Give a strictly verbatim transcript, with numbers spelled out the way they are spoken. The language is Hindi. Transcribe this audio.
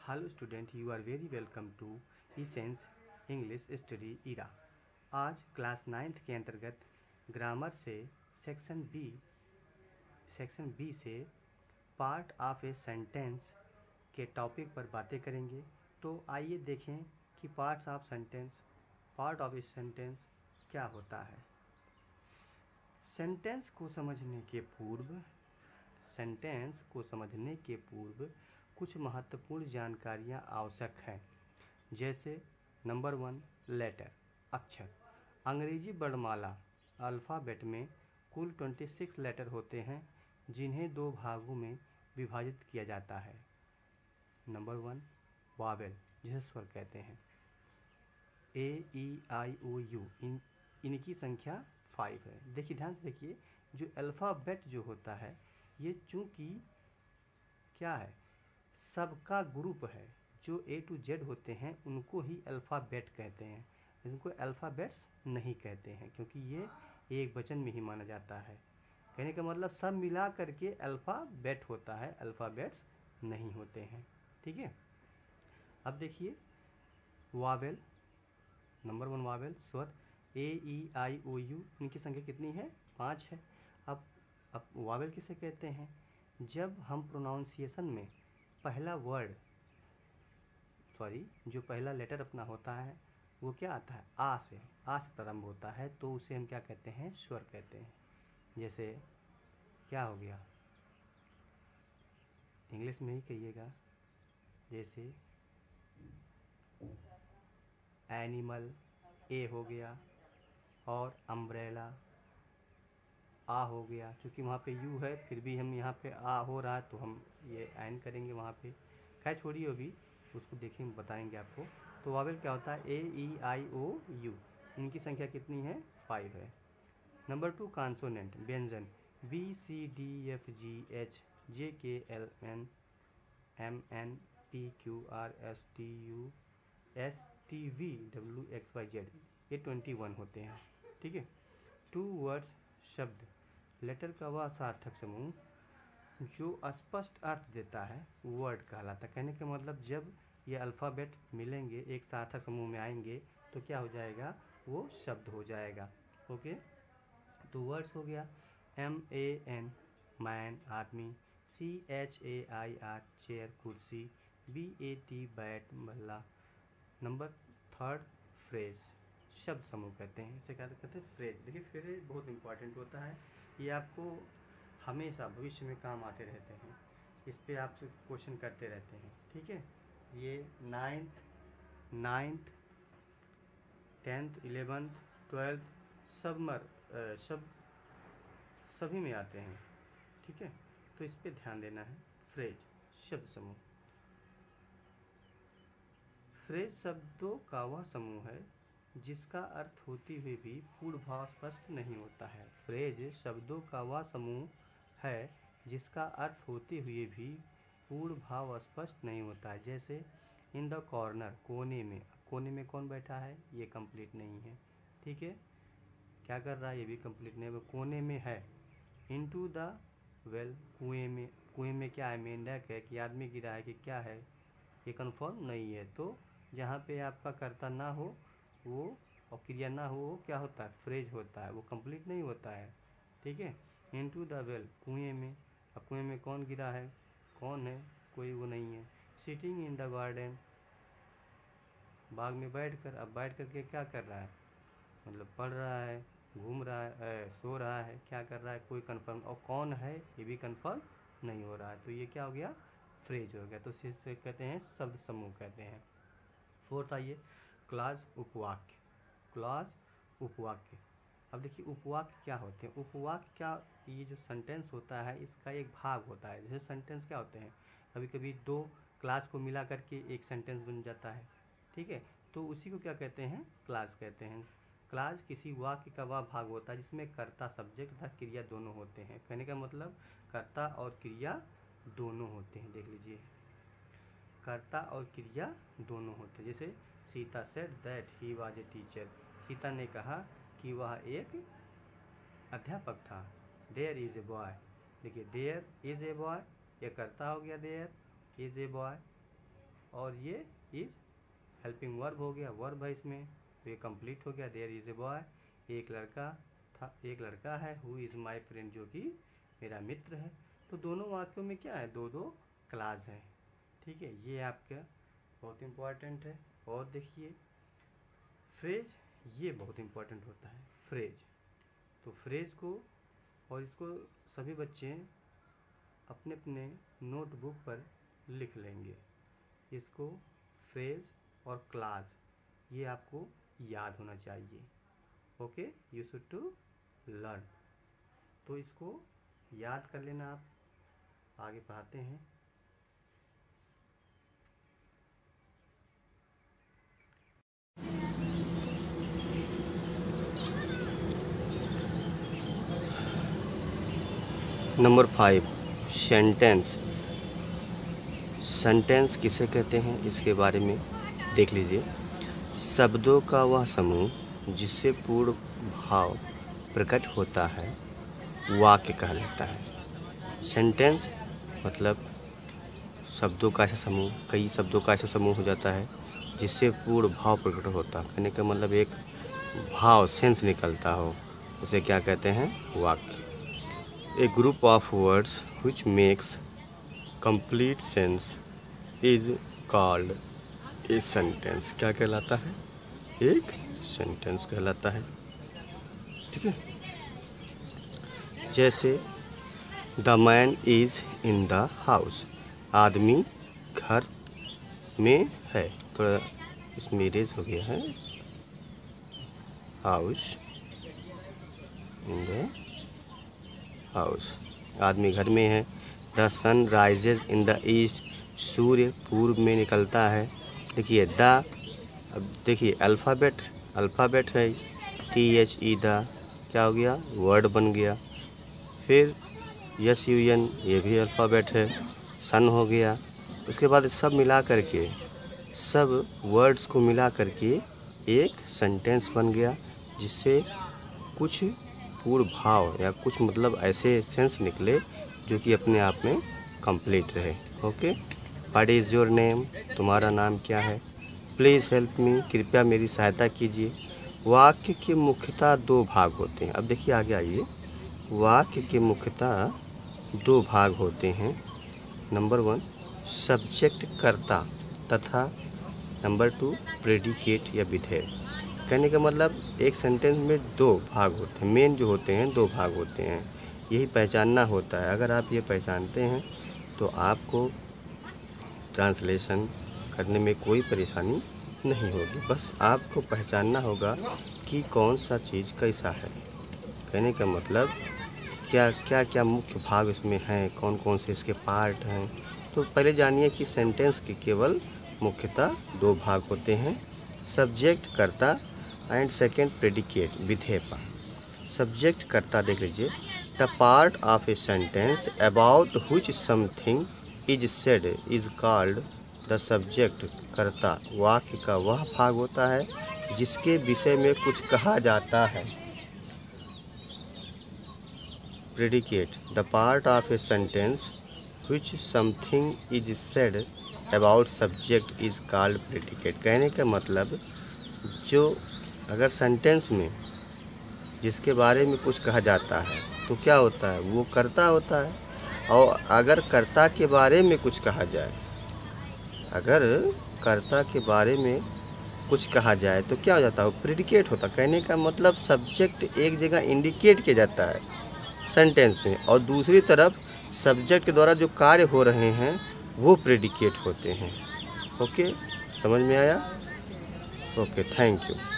Hello student, you are very welcome to Essence English study era. आज क्लास नाइन्थ के अंतर्गत ग्रामर से सेक्शन बी सेक्शन बी से पार्ट ऑफ ए सेंटेंस के टॉपिक पर बातें करेंगे। तो आइए देखें कि parts of sentence part of a sentence क्या होता है। सेंटेंस को समझने के पूर्व सेंटेंस को समझने के पूर्व कुछ महत्वपूर्ण जानकारियाँ आवश्यक हैं, जैसे नंबर वन, लेटर अक्षर। अंग्रेजी वर्णमाला अल्फ़ाबेट में कुल छब्बीस लेटर होते हैं, जिन्हें दो भागों में विभाजित किया जाता है। नंबर वन, वावेल, जिसे स्वर कहते हैं। ए ई आई ओ यू, इन इनकी संख्या फाइव है। देखिए, ध्यान से देखिए, जो अल्फ़ाबेट जो होता है, ये चूंकि क्या है, सबका ग्रुप है। जो ए टू जेड होते हैं उनको ही अल्फ़ाबेट कहते हैं, इनको अल्फ़ाबेट्स नहीं कहते हैं, क्योंकि ये एक वचन में ही माना जाता है। कहने का मतलब सब मिला करके अल्फ़ाबेट होता है, अल्फ़ाबेट्स नहीं होते हैं। ठीक है। अब देखिए, वावेल, नंबर वन वावेल स्वर ए ई आई ओ यू, इनकी संख्या कितनी है? पाँच है। अब अब वावेल किसे कहते हैं? जब हम प्रोनाउंसिएशन में पहला वर्ड सॉरी जो पहला लेटर अपना होता है वो क्या आता है? आ से आ से प्रारंभ होता है, तो उसे हम क्या कहते हैं? स्वर कहते हैं। जैसे क्या हो गया, इंग्लिश में ही कहिएगा, जैसे एनिमल, ए हो गया, और अम्ब्रेला आ हो गया। क्योंकि वहाँ पे यू है, फिर भी हम यहाँ पे आ हो रहा है तो हम ये एन करेंगे वहाँ पे। खैर छोड़िए, अभी उसको देखेंगे, बताएंगे आपको। तो वावेल क्या होता है? ए ई आई ओ यू, इनकी संख्या कितनी है? फाइव है। नंबर टू, कॉन्सोनेंट व्यंजन B C D F G H J K L N M N P Q R S T U S T V W X Y Z, ये ट्वेंटी वन होते हैं। ठीक है। टू वर्ड्स शब्द, लेटर का वह सार्थक समूह जो स्पष्ट अर्थ देता है वर्ड कहलाता है। कहने का मतलब जब ये अल्फ़ाबेट मिलेंगे, एक सार्थक समूह में आएंगे, तो क्या हो जाएगा? वो शब्द हो जाएगा। ओके। तो वर्ड्स हो गया एम ए एन मैन आदमी, C H A I R chair कुर्सी, बी ए टी बैट बल्ला। नंबर थर्ड, फ्रेज शब्द समूह कहते हैं, इसे क्या कहते हैं? फ्रेज। देखिए, फ्रेज बहुत इंपॉर्टेंट होता है, ये आपको हमेशा भविष्य में काम आते रहते हैं, इस पे आपसे क्वेश्चन करते रहते हैं। ठीक है। ये ninth ninth tenth eleventh twelfth सब मर सब सभी में आते हैं। ठीक है। तो इस पे ध्यान देना है। फ्रेज शब्द समूह। फ्रेज शब्दों का वह समूह है जिसका अर्थ होते हुए भी पूर्ण भाव स्पष्ट नहीं होता है। फ्रेज शब्दों का वह समूह है जिसका अर्थ होते हुए भी पूर्ण भाव स्पष्ट नहीं होता है। जैसे इन द कॉर्नर, कोने में। कोने में कौन बैठा है? ये कंप्लीट नहीं है। ठीक है। क्या कर रहा है? ये भी कंप्लीट नहीं है, वो कोने में है। इनटू द वेल, कुएं में। कुएं में क्या है? मेंढक है कि आदमी गिरा है कि क्या है? ये कन्फर्म नहीं है। तो जहाँ पे आपका कर्ता ना हो वो और क्रिया ना हो, वो क्या होता है? फ्रेज होता है, वो कंप्लीट नहीं होता है। ठीक है। इनटू द वेल, कुएं में। अब कुएं में कौन गिरा है? कौन है? कोई वो नहीं है। सिटिंग इन द गार्डन, बाग में बैठ कर। अब बैठ करके क्या कर रहा है? मतलब पढ़ रहा है, घूम रहा है, सो रहा है, क्या कर रहा है? कोई कंफर्म। और कौन है ये भी कंफर्म नहीं हो रहा है, तो ये क्या हो गया? फ्रेज हो गया। तो इसे कहते हैं शब्द समूह कहते हैं। फोर्थ आइए, क्लास उपवाक्य। क्लास उपवाक्य। अब देखिए, उपवाक्य क्या होते हैं? उपवाक्य क्या, ये जो सेंटेंस होता है इसका एक भाग होता है। जैसे सेंटेंस क्या होते हैं, कभी कभी दो क्लास को मिला करके एक सेंटेंस बन जाता है। ठीक है। तो उसी को क्या कहते हैं? क्लास कहते हैं। क्लास किसी वाक्य का वह भाग होता है जिसमें कर्ता, सब्जेक्ट तथा क्रिया दोनों होते हैं। कहने का मतलब कर्ता और क्रिया दोनों होते हैं। देख लीजिए, कर्ता और क्रिया दोनों होते हैं। जैसे Sita said that he was a teacher, Sita ने कहा कि वह एक अध्यापक था। देयर इज ए बॉय, देखिए देयर इज ए बॉय, यह कर्ता हो गया, देयर इज ए बॉय। और ये इज हेल्पिंग वर्ब हो गया, वर्ब है इसमें, तो ये कंप्लीट हो गया। देयर इज ए बॉय, एक लड़का था, एक लड़का है, हु इज़ माई फ्रेंड, जो कि मेरा मित्र है। तो दोनों वाक्यों में क्या है, दो दो क्लास है। ठीक है, ये आपका बहुत इम्पोर्टेंट है। और देखिए फ्रेज, ये बहुत इम्पोर्टेंट होता है फ्रेज। तो फ्रेज को, और इसको सभी बच्चे अपने अपने नोटबुक पर लिख लेंगे। इसको फ्रेज और क्लास ये आपको याद होना चाहिए। Okay, you should to learn. तो इसको याद कर लेना। आप आगे पढ़ाते हैं। Number five, sentence. सेंटेंस किसे कहते हैं इसके बारे में देख लीजिए। शब्दों का वह समूह जिससे पूर्ण भाव प्रकट होता है वाक्य कहलाता है। सेंटेंस मतलब शब्दों का ऐसा समूह, कई शब्दों का ऐसा समूह हो जाता है जिससे पूर्ण भाव प्रकट होता है। कहने का मतलब एक भाव, सेंस निकलता हो, उसे क्या कहते हैं, वाक्य। A group of words which makes complete sense is called a sentence। क्या कहलाता है, एक सेंटेंस कहलाता है। ठीक है, जैसे the man is in the house, आदमी घर में है, थोड़ा इसमें इरेज हो गया है, हाउस इन द हाउस, आदमी घर में है। The sun rises in the east, सूर्य पूर्व में निकलता है। देखिए द, अब देखिए अल्फ़ाबेट, अल्फ़ाबेट है, टी एच ई द, क्या हो गया, वर्ड बन गया। फिर यस यू एन, ये भी अल्फ़ाबेट है, सन हो गया। उसके बाद सब मिला करके, सब वर्ड्स को मिला करके एक सेंटेंस बन गया, जिससे कुछ पूर्ण भाव या कुछ मतलब ऐसे सेंस निकले जो कि अपने आप में कंप्लीट रहे। Okay, what is your name, तुम्हारा नाम क्या है। प्लीज़ हेल्प मी, कृपया मेरी सहायता कीजिए। वाक्य के मुख्यतः दो भाग होते हैं। अब देखिए आगे आइए। वाक्य के मुख्यतः दो भाग होते हैं। नंबर वन, सब्जेक्ट कर्ता तथा नंबर टू प्रेडिकेट या विधेय। कहने का मतलब एक सेंटेंस में दो भाग होते हैं, मेन जो होते हैं दो भाग होते हैं, यही पहचानना होता है। अगर आप ये पहचानते हैं तो आपको ट्रांसलेशन करने में कोई परेशानी नहीं होगी। बस आपको पहचानना होगा कि कौन सा चीज़ कैसा है। कहने का मतलब क्या क्या क्या मुख्य भाग इसमें हैं, कौन कौन से इसके पार्ट हैं। तो पहले जानिए कि सेंटेंस के केवल मुख्यतः दो भाग होते हैं, सब्जेक्ट कर्ता एंड सेकेंड प्रेडिकेट, विधेय पार्ट। सब्जेक्ट कर्ता देख लीजिए, the part of a sentence about which something is said is called the subject. कर्ता वाक्य का वह भाग होता है जिसके विषय में कुछ कहा जाता है। Predicate, the part of a sentence which something is said about subject is called predicate. कहने का मतलब जो अगर सेंटेंस में जिसके बारे में कुछ कहा जाता है तो क्या होता है, वो कर्ता होता है। और अगर कर्ता के बारे में कुछ कहा जाए, अगर कर्ता के बारे में कुछ कहा जाए तो क्या हो जाता है, वो प्रेडिकेट होता है। कहने का मतलब सब्जेक्ट एक जगह इंडिकेट किया जाता है सेंटेंस में, और दूसरी तरफ सब्जेक्ट के द्वारा जो कार्य हो रहे हैं वो प्रेडिकेट होते हैं। ओके, समझ में आया। Okay, thank you.